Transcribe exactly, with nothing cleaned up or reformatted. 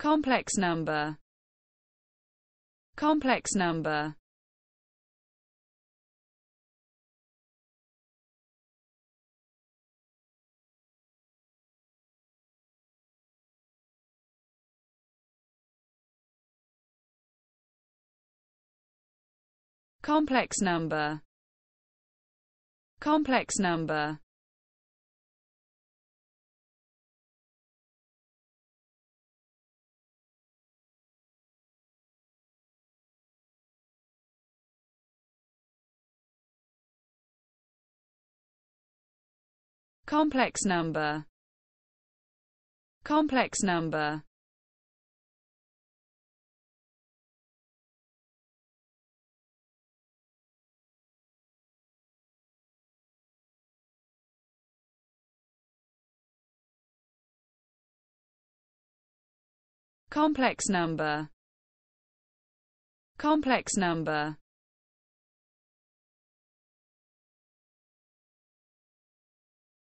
complex number, complex number, complex number, complex number, complex number, complex number, complex number, complex number.